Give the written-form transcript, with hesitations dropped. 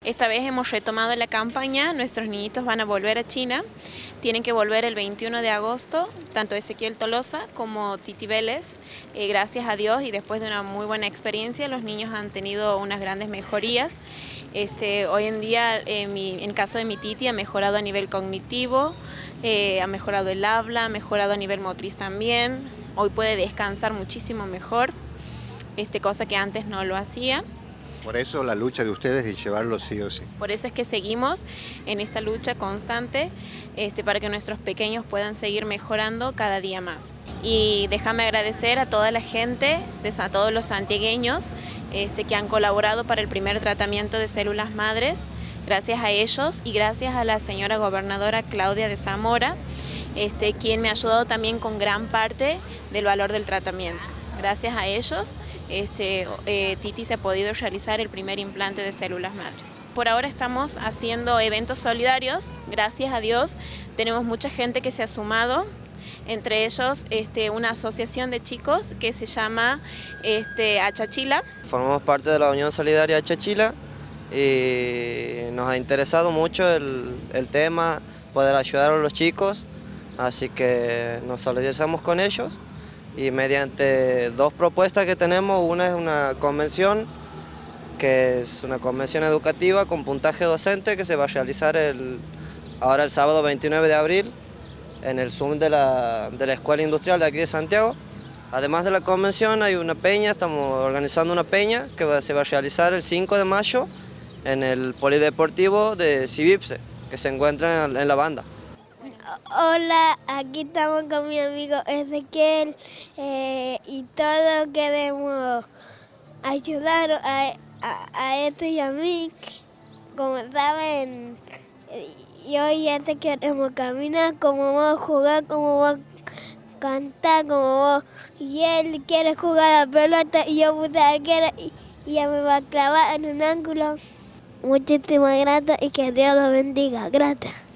Esta vez hemos retomado la campaña, nuestros niñitos van a volver a China, tienen que volver el 21 de agosto, tanto Ezequiel Tolosa como Titi Vélez. Gracias a Dios y después de una muy buena experiencia, los niños han tenido unas grandes mejorías. Hoy en día, en caso de mi Titi, ha mejorado a nivel cognitivo, ha mejorado el habla, ha mejorado a nivel motriz también. Hoy puede descansar muchísimo mejor, cosa que antes no lo hacía. Por eso la lucha de ustedes es llevarlo sí o sí. Por eso es que seguimos en esta lucha constante para que nuestros pequeños puedan seguir mejorando cada día más. Y déjame agradecer a toda la gente, a todos los santiagueños que han colaborado para el primer tratamiento de células madres. Gracias a ellos y gracias a la señora gobernadora Claudia de Zamora, quien me ha ayudado también con gran parte del valor del tratamiento. Gracias a ellos, Titi se ha podido realizar el primer implante de células madres. Por ahora estamos haciendo eventos solidarios, gracias a Dios. Tenemos mucha gente que se ha sumado, entre ellos una asociación de chicos que se llama Achachila. Formamos parte de la Unión Solidaria Achachila y nos ha interesado mucho el tema, poder ayudar a los chicos, así que nos solidarizamos con ellos. Y mediante dos propuestas que tenemos, una es una convención, que es una convención educativa con puntaje docente que se va a realizar ahora el sábado 29 de abril en el Zoom de la Escuela Industrial de aquí de Santiago. Además de la convención hay una peña, estamos organizando una peña que se va a realizar el 5 de mayo en el Polideportivo de Cibipse, que se encuentra en la banda. Hola, aquí estamos con mi amigo Ezequiel y todos queremos ayudar a esto y a mí. Como saben, yo y Ezequiel queremos caminar, como vos jugar, como vos cantar, como vos. Y él quiere jugar a la pelota y yo puse arquera y ya me va a clavar en un ángulo. Muchísimas gracias y que Dios lo bendiga. Gracias.